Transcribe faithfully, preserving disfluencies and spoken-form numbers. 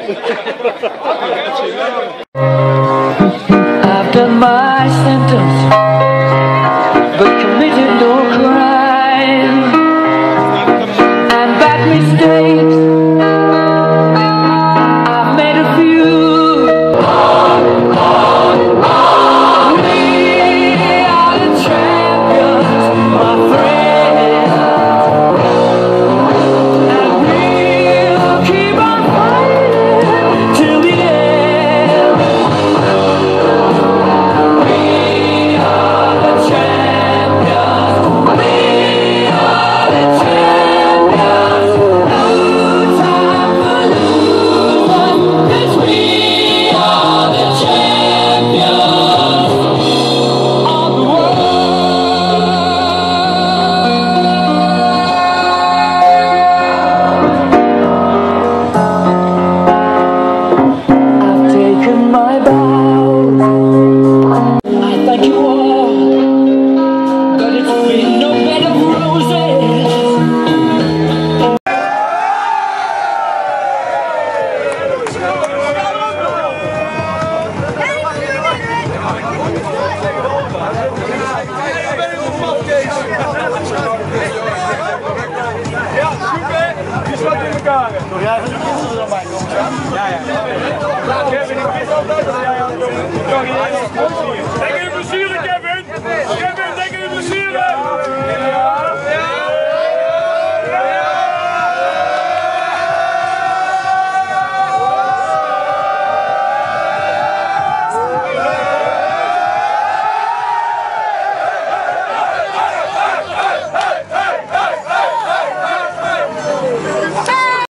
I've done my sentence, but committed no crime, and bad mistakes I've made a few. We are the champions, my friend, and we'll keep on fighting till the end. We are the champions, we are the champions. No time for losing, 'cause we are the champions of the I've taken my bows. I thank you all, but it's been no bed of roses. Ja, super. Die slaat in elkaar. Nog jij van de kinderen dan bij, jongens? Ja, ja. Kevin, ik wist altijd dat jij aan het doen. Ik kan hier